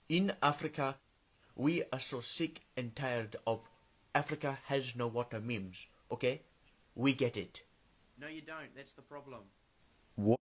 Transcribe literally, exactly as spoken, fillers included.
In Africa, we are so sick and tired of Africa has no water memes, okay? We get it. No, you don't. That's the problem. What?